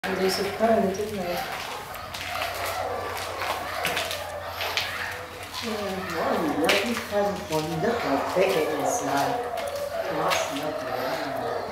And they surprised, didn't they? Well, lucky fun. Look how big it is now. Lots of lucky.